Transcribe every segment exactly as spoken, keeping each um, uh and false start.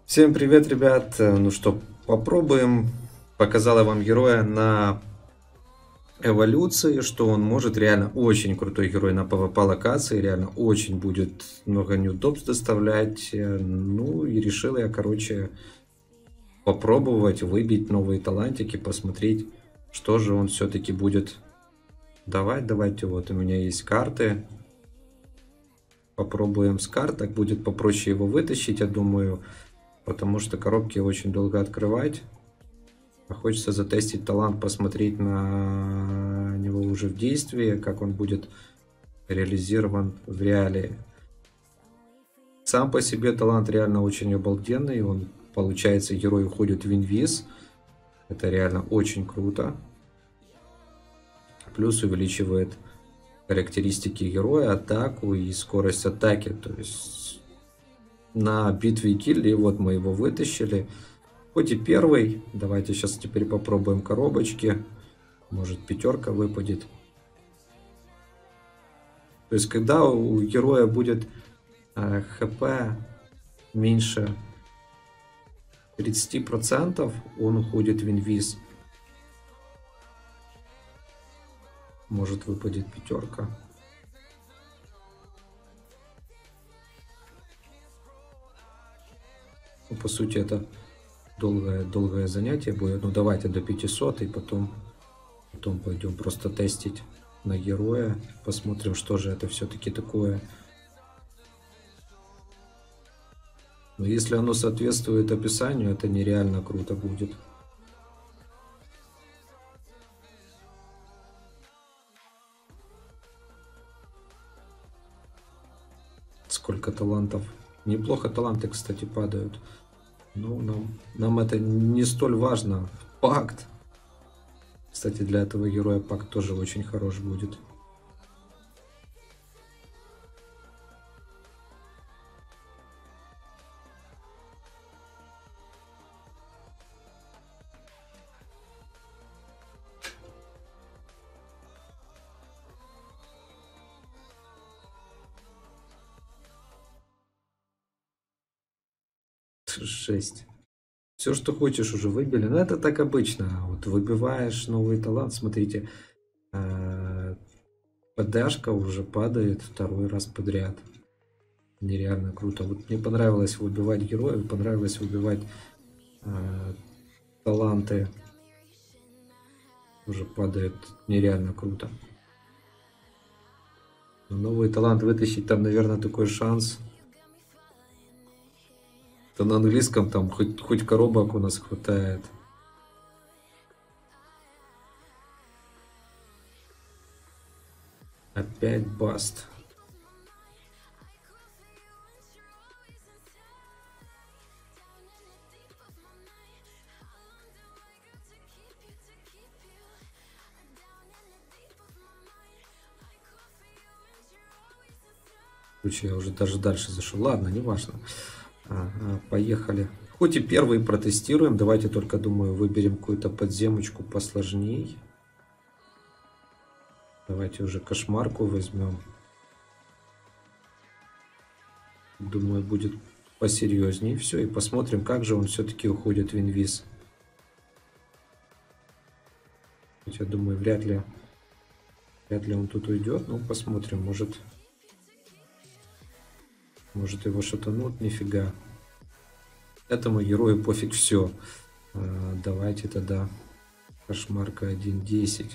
Всем привет, ребят! Ну что, попробуем. Показал я вам героя на эволюции, что он может реально очень крутой герой на PvP локации, реально очень будет много неудобств доставлять. Ну и решил я, короче, попробовать выбить новые талантики, посмотреть, что же он все-таки будет давать. Давайте, вот у меня есть карты. Попробуем с карт, так будет попроще его вытащить, я думаю. Потому что коробки очень долго открывать. А хочется затестить талант, посмотреть на него уже в действии, как он будет реализован в реалии. Сам по себе талант реально очень обалденный. Он, получается, герой уходит в инвиз. Это реально очень круто. Плюс увеличивает характеристики героя, атаку и скорость атаки. То есть на битве и килле, вот мы его вытащили. Хоть и первый. Давайте сейчас теперь попробуем коробочки. Может, пятерка выпадет. То есть, когда у героя будет э, хп меньше тридцати процентов, он уходит в инвиз. Может, выпадет пятерка. Ну, по сути, это долгое, долгое занятие будет. Ну, давайте до пятисот, и потом, потом пойдем просто тестить на героя. Посмотрим, что же это все-таки такое. Но если оно соответствует описанию, это нереально круто будет. Сколько талантов. Неплохо таланты, кстати, падают. Ну, нам, нам это не столь важно. Пакт. Кстати, для этого героя пакт тоже очень хорош будет. Жесть. Все, что хочешь, уже выбили. Но это так обычно. Вот выбиваешь новый талант. Смотрите, ПДшка уже падает второй раз подряд. Нереально круто. Вот мне понравилось выбивать героев, понравилось выбивать э, таланты. Уже падает нереально круто. Но новый талант вытащить, там, наверное, такой шанс. То на английском там хоть, хоть коробок у нас хватает. Опять баст. Короче, я уже даже дальше зашел. Ладно, не важно. Ага, поехали. Хоть и первый протестируем. Давайте только, думаю, выберем какую-то подземочку посложней. Давайте уже кошмарку возьмем. Думаю, будет посерьезнее. Все, и посмотрим, как же он все-таки уходит в инвиз. Я думаю, вряд ли, вряд ли он тут уйдет. Ну, посмотрим, может, может его шатанут, нифига. Этому герою пофиг все. А, давайте тогда кошмарка один десять.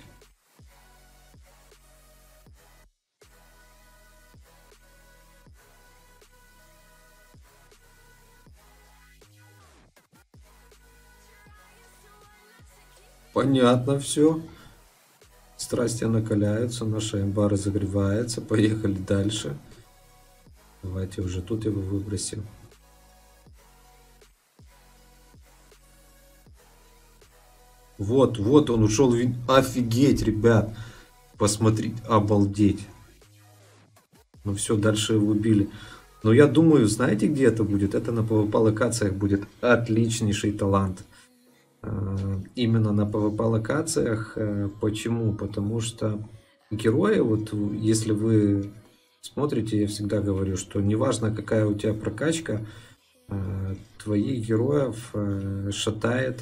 Понятно все. Страсти накаляются, наша имба разогревается. Поехали дальше. Давайте уже тут его выбросим. Вот, вот он ушел. Офигеть, ребят. Посмотрите, обалдеть. Ну все, дальше его убили. Но я думаю, знаете, где это будет? Это на PvP локациях будет отличнейший талант. Именно на PvP локациях. Почему? Потому что герои, вот если вы смотрите, я всегда говорю, что неважно какая у тебя прокачка, э, твоих героев э, шатает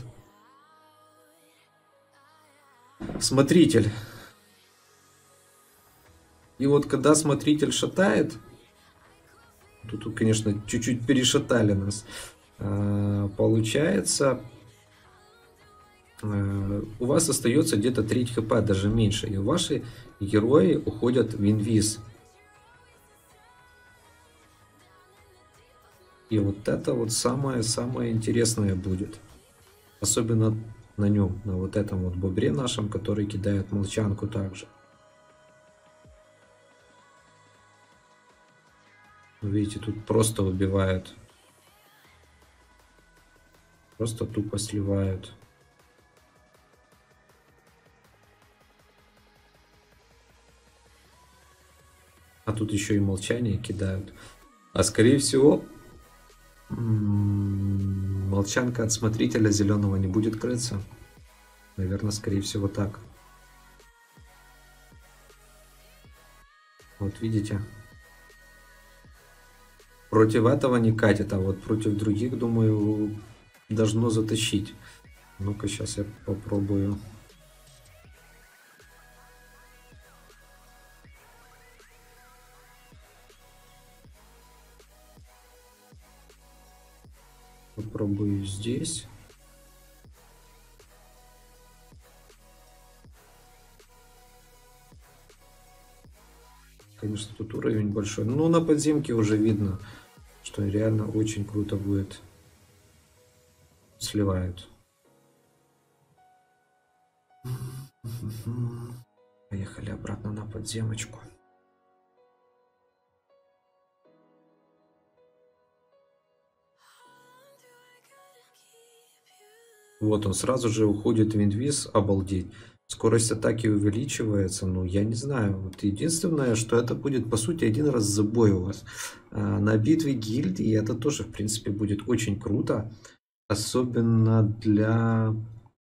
смотритель. И вот когда смотритель шатает, тут, конечно, чуть-чуть перешатали нас, э, получается, э, у вас остается где-то треть хп, даже меньше, и ваши герои уходят в инвиз. И вот это вот самое-самое интересное будет. Особенно на нем, на вот этом вот бобре нашем, который кидает молчанку также. Видите, тут просто убивают. Просто тупо сливают. А тут еще и молчание кидают. А скорее всего, молчанка от смотрителя зеленого не будет крыться. Наверное, скорее всего так. Вот видите. Против этого не катит, а вот против других, думаю, должно затащить. Ну-ка, сейчас я попробую. Попробую здесь. Конечно, тут уровень большой. Но на подземке уже видно, что реально очень круто будет. Сливают. Поехали обратно на подземочку. Вот он сразу же уходит в инвиз, обалдеть. Скорость атаки увеличивается, ну я не знаю. Вот единственное, что это будет по сути один раз забой у вас. А, на битве гильдии это тоже в принципе будет очень круто. Особенно для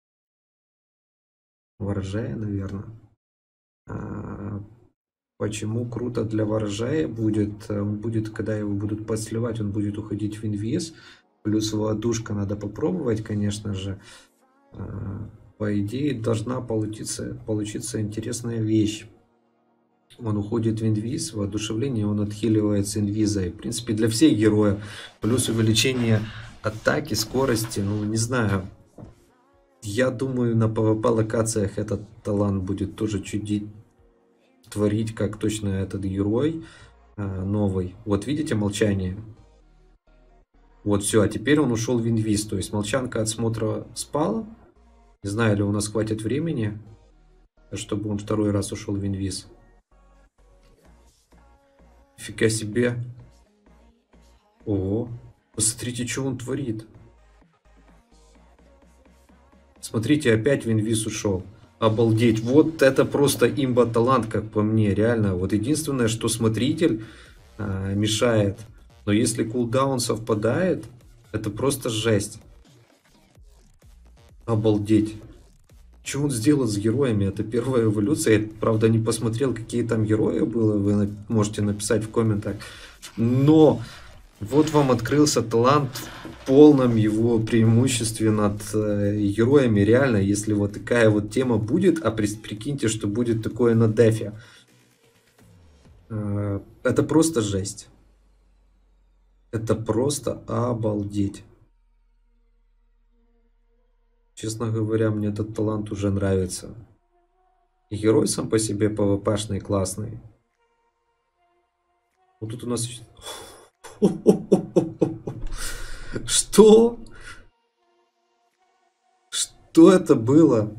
ворожая, наверное. А, почему круто для ворожая будет? Он будет, когда его будут подсливать, он будет уходить в инвиз. Плюс воздушка надо попробовать, конечно же. По идее, должна получиться, получиться интересная вещь. Он уходит в инвиз, воодушевление, он отхиливает с инвиза. И, в принципе, для всех героев. Плюс увеличение атаки, скорости, ну, не знаю. Я думаю, на пэ вэ пэ локациях этот талант будет тоже чудить, творить, как точно этот герой новый. Вот видите молчание? Вот все, а теперь он ушел в инвиз, то есть молчанка от смотра спала. Не знаю, ли у нас хватит времени, чтобы он второй раз ушел в инвиз. Фига себе. Ого, посмотрите, что он творит. Смотрите, опять в инвиз ушел. Обалдеть, вот это просто имба талант, как по мне, реально. Вот единственное, что смотритель а, мешает. Но если кулдаун совпадает, это просто жесть. Обалдеть. Что он сделал с героями? Это первая эволюция. Я, правда, не посмотрел, какие там герои было. Вы можете написать в комментах. Но вот вам открылся талант в полном его преимуществе над э, героями. Реально, если вот такая вот тема будет, а прикиньте, что будет такое на дефе. Э, это просто жесть. Это просто обалдеть. Честно говоря, мне этот талант уже нравится. И герой сам по себе пэ вэ пэ-шный, классный. Вот тут у нас... Что? Что это было?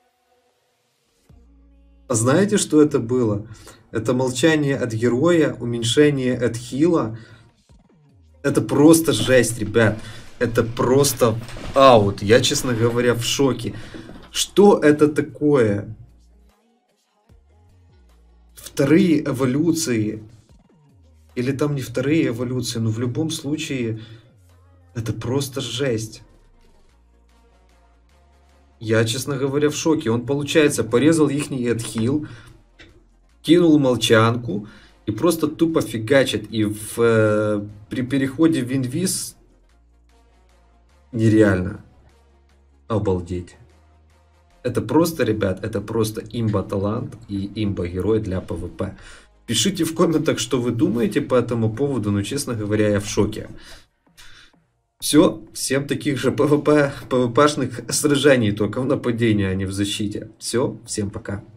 А знаете, что это было? Это молчание от героя, уменьшение от хила. Это просто жесть, ребят. Это просто аут. Я, честно говоря, в шоке. Что это такое? Вторые эволюции. Или там не вторые эволюции. Но в любом случае, это просто жесть. Я, честно говоря, в шоке. Он, получается, порезал ихний отхил. Кинул молчанку. И просто тупо фигачит. И в, э, при переходе в инвиз... нереально. Обалдеть. Это просто, ребят, это просто имба-талант и имба-герой для PvP. Пишите в комментах, что вы думаете по этому поводу, но, честно говоря, я в шоке. Все, всем таких же PvP, PvP-шных сражений, только в нападении, а не в защите. Все, всем пока.